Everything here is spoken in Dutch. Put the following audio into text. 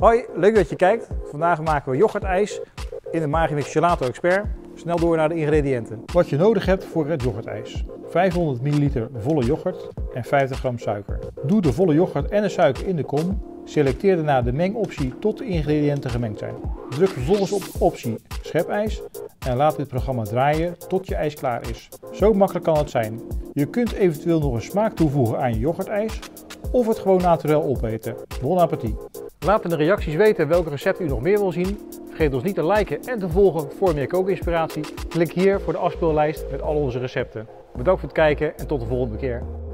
Hoi, leuk dat je kijkt. Vandaag maken we yoghurtijs in de Magimix Gelato Expert. Snel door naar de ingrediënten. Wat je nodig hebt voor het yoghurtijs. 500 ml volle yoghurt en 50 gram suiker. Doe de volle yoghurt en de suiker in de kom. Selecteer daarna de mengoptie tot de ingrediënten gemengd zijn. Druk vervolgens op optie schepijs en laat dit programma draaien tot je ijs klaar is. Zo makkelijk kan het zijn. Je kunt eventueel nog een smaak toevoegen aan je yoghurtijs of het gewoon naturel opeten. Bon appétit! Laat in de reacties weten welke recepten u nog meer wil zien. Vergeet ons niet te liken en te volgen voor meer kookinspiratie. Klik hier voor de afspeellijst met al onze recepten. Bedankt voor het kijken en tot de volgende keer.